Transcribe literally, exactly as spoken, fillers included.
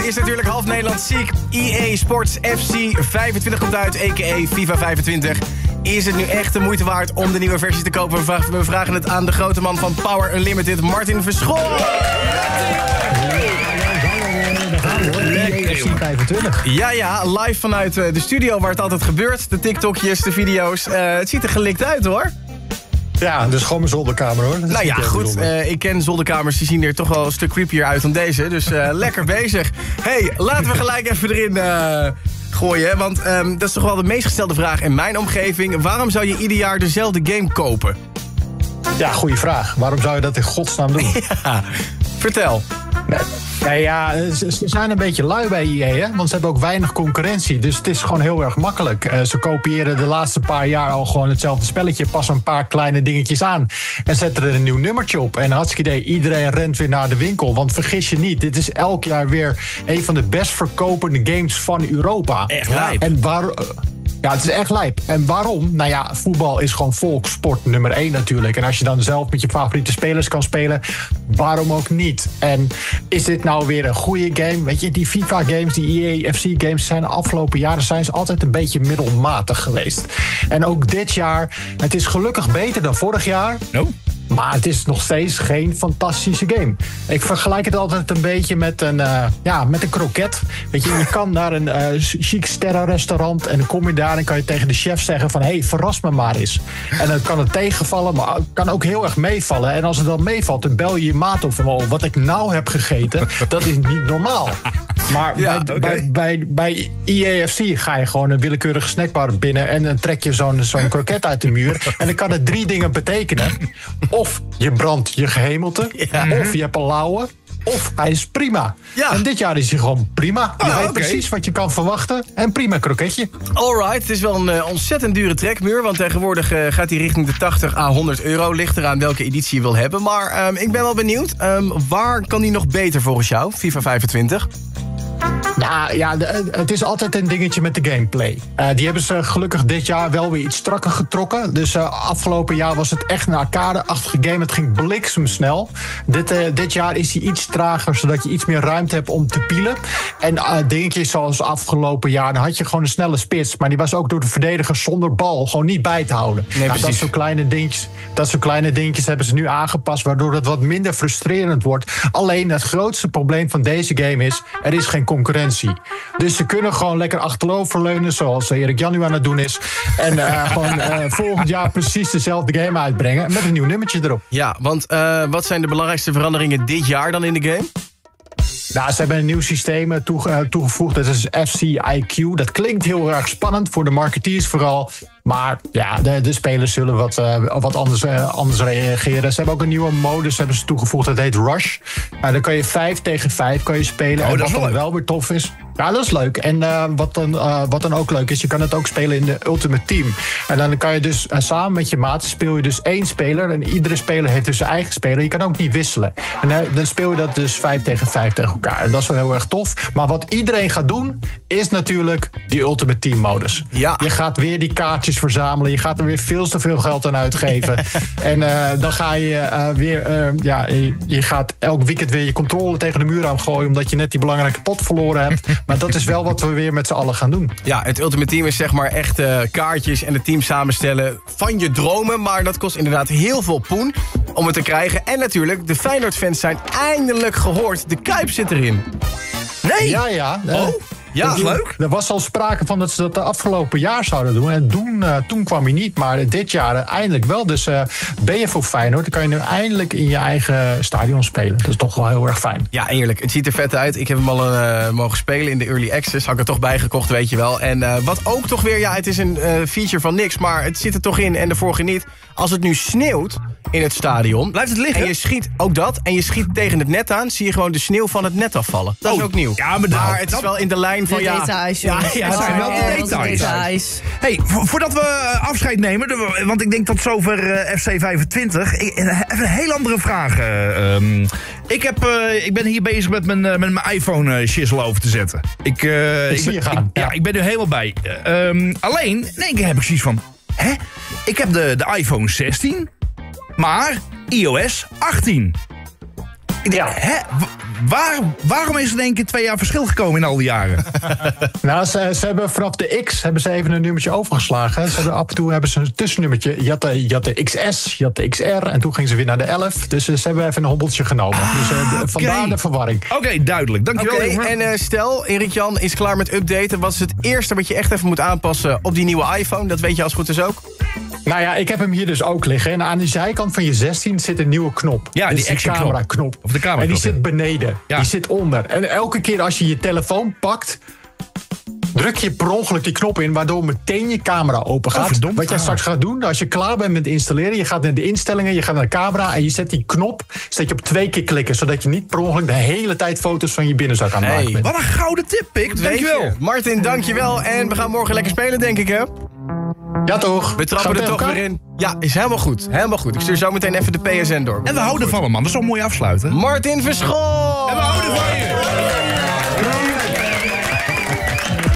is natuurlijk half Nederland ziek. E A Sports F C vijfentwintig komt uit, a k a. FIFA vijfentwintig. Is het nu echt de moeite waard om de nieuwe versie te kopen? We vragen, we vragen het aan de grote man van Power Unlimited, Martin Verschoor. vijfentwintig. Ja, ja, live vanuit de studio waar het altijd gebeurt. De TikTokjes, de video's. Uh, het ziet er gelikt uit, hoor. Ja, dus gewoon mijn zolderkamer, hoor. Nou ja, goed. Uh, ik ken zolderkamers, die zien er toch wel een stuk creepier uit dan deze. Dus uh, lekker bezig. Hey, laten we gelijk even erin uh, gooien. Want um, dat is toch wel de meest gestelde vraag in mijn omgeving. Waarom zou je ieder jaar dezelfde game kopen? Ja, goede vraag. Waarom zou je dat in godsnaam doen? Ja, vertel. Nee, nee, ja, ze, ze zijn een beetje lui bij E A, hè? Want ze hebben ook weinig concurrentie. Dus het is gewoon heel erg makkelijk. Uh, ze kopiëren de laatste paar jaar al gewoon hetzelfde spelletje. Passen een paar kleine dingetjes aan. En zetten er een nieuw nummertje op. En hartstikke idee, iedereen rent weer naar de winkel. Want vergis je niet, dit is elk jaar weer een van de best verkopende games van Europa. Echt lijp. En waar... Ja, het is echt lijp. En waarom? Nou ja, voetbal is gewoon volkssport nummer één natuurlijk. En als je dan zelf met je favoriete spelers kan spelen, waarom ook niet? En is dit nou weer een goede game? Weet je, die FIFA-games, die E A F C-games zijn de afgelopen jaren zijn ze altijd een beetje middelmatig geweest. En ook dit jaar, het is gelukkig beter dan vorig jaar. No. Maar het is nog steeds geen fantastische game. Ik vergelijk het altijd een beetje met een, uh, ja, met een kroket. Weet je, je kan naar een uh, chic sterrenrestaurant en dan kom je daar en kan je tegen de chef zeggen van, hé, hey, verras me maar eens. En dan kan het tegenvallen, maar het kan ook heel erg meevallen. En als het dan meevalt, dan bel je je maat op van, oh, wat ik nou heb gegeten, dat is niet normaal. Maar ja, bij, okay. bij, bij, bij E A F C ga je gewoon een willekeurige snackbar binnen en dan trek je zo'n, zo'n kroket uit de muur. En dan kan het drie dingen betekenen. Of je brandt je gehemelte, ja. Of je hebt een lauwe, of hij is prima. Ja. En dit jaar is hij gewoon prima. Je oh, weet okay. precies wat je kan verwachten. En prima kroketje. Alright, het is wel een uh, ontzettend dure trekmuur. Want tegenwoordig uh, gaat hij richting de tachtig à honderd euro. Ligt eraan welke editie je wil hebben. Maar um, ik ben wel benieuwd. Um, waar kan die nog beter volgens jou, FIFA vijfentwintig? Nou ja, de, het is altijd een dingetje met de gameplay. Uh, die hebben ze gelukkig dit jaar wel weer iets strakker getrokken. Dus uh, afgelopen jaar was het echt een arcade-achtige game. Het ging bliksemsnel. Dit, uh, dit jaar is hij iets trager, zodat je iets meer ruimte hebt om te pielen. En uh, dingetjes zoals afgelopen jaar, dan had je gewoon een snelle spits. Maar die was ook door de verdedigers zonder bal gewoon niet bij te houden. Nee, nou, dat soort kleine dingetjes, dat soort kleine dingetjes hebben ze nu aangepast, waardoor het wat minder frustrerend wordt. Alleen het grootste probleem van deze game is, er is geen concurrentie. Dus ze kunnen gewoon lekker achteroverleunen, zoals Erik Jan nu aan het doen is. En uh, gewoon uh, volgend jaar precies dezelfde game uitbrengen met een nieuw nummertje erop. Ja, want uh, wat zijn de belangrijkste veranderingen dit jaar dan in de game? Nou, ze hebben een nieuw systeem toege- toegevoegd. Dat is F C I Q. Dat klinkt heel erg spannend voor de marketeers vooral. Maar ja, de, de spelers zullen wat, uh, wat anders, uh, anders reageren. Ze hebben ook een nieuwe modus hebben ze toegevoegd. Dat heet Rush. Nou, dan kan je vijf tegen vijf kan je spelen. Oh, en dat wat is dan wel wel weer tof is. Ja, dat is leuk. En uh, wat, dan, uh, wat dan ook leuk is, je kan het ook spelen in de Ultimate Team. En dan kan je dus uh, samen met je maat speel je dus één speler. En iedere speler heeft dus zijn eigen speler. Je kan ook niet wisselen. En uh, dan speel je dat dus vijf tegen vijf tegen elkaar. En dat is wel heel erg tof. Maar wat iedereen gaat doen, is natuurlijk die Ultimate Team modus. Ja. Je gaat weer die kaartjes verzamelen. Je gaat er weer veel te veel geld aan uitgeven. En uh, dan ga je uh, weer... Uh, ja, je, je gaat elk weekend weer je controle tegen de muur aan gooien, omdat je net die belangrijke pot verloren hebt. Maar dat is wel wat we weer met z'n allen gaan doen. Ja, het Ultimate Team is zeg maar echt uh, kaartjes en het team samenstellen van je dromen. Maar dat kost inderdaad heel veel poen om het te krijgen. En natuurlijk, de Feyenoord-fans zijn eindelijk gehoord. De Kuip zit erin. Nee! Ja, ja. Oh, ja, dat is leuk. Er was al sprake van dat ze dat de afgelopen jaar zouden doen. En toen, uh, toen kwam hij niet, maar dit jaar uh, eindelijk wel. Dus uh, ben je voor Feyenoord, dan kan je nu eindelijk in je eigen stadion spelen. Dat is toch wel heel erg fijn. Ja, eerlijk. Het ziet er vet uit. Ik heb hem al uh, mogen spelen in de Early Access. Had ik er toch bij gekocht, weet je wel. En uh, wat ook toch weer, ja, het is een uh, feature van niks, maar het zit er toch in en de vorige niet. Als het nu sneeuwt in het stadion, blijft het liggen. En je schiet ook dat, en je schiet tegen het net aan, zie je gewoon de sneeuw van het net afvallen. Dat oh, is ook nieuw. Ja, maar, nou, maar het is wel in de lijn van, de ja... details, ja, ja, het zijn wel de oh, details. details. Hey, vo- voordat we afscheid nemen, de, want ik denk tot zover uh, F C vijfentwintig. Ik, even een heel andere vraag. Uh, um, ik, heb, uh, ik ben hier bezig met mijn, uh, met mijn iPhone uh, shizzle over te zetten. Ik, uh, ik, ik zie je gaan. Ik, ja. ja, ik ben er helemaal bij. Uh, um, alleen, in één keer heb ik zoiets van... Hè? Ik heb de, de iPhone zestien, maar i O S achttien. Ik denk, Ja. hè? W- waar, waarom is er in één keer twee jaar verschil gekomen in al die jaren? Nou, ze, ze hebben vanaf de X hebben ze even een nummertje overgeslagen. Ze hebben, af en toe hebben ze een tussennummertje. Je had, de, je had de X S, je had de X R en toen gingen ze weer naar de elf. Dus ze hebben even een hobbeltje genomen. Ah, dus uh, de, vandaar okay. de verwarring. Oké, okay, duidelijk. Dankjewel. Oké, okay, en uh, stel, Erik-Jan is klaar met updaten. Wat is het eerste wat je echt even moet aanpassen op die nieuwe iPhone? Dat weet je als het goed is ook. Nou ja, ik heb hem hier dus ook liggen. En aan de zijkant van je zestien zit een nieuwe knop. Ja, die, dus die camera knop. Of de camera en die knop, zit ja. beneden. Ja. Die zit onder. En elke keer als je je telefoon pakt, druk je per ongeluk die knop in, waardoor meteen je camera open gaat. Oh, wat jij straks gaat doen, als je klaar bent met installeren, je gaat naar de instellingen, je gaat naar de camera en je zet die knop, zet je op twee keer klikken, zodat je niet per ongeluk de hele tijd foto's van je binnenzak aan het maken bent. Wat een gouden tip, Pik. Dankjewel. Martin, dankjewel. En we gaan morgen lekker spelen, denk ik, hè? Ja, toch? We trappen er toch weer in. Ja, is helemaal goed. Helemaal goed. Ik stuur zo meteen even de P S N door. En we houden van hem, man. Dat is toch mooi afsluiten. Martin Verschoor! En we houden van je!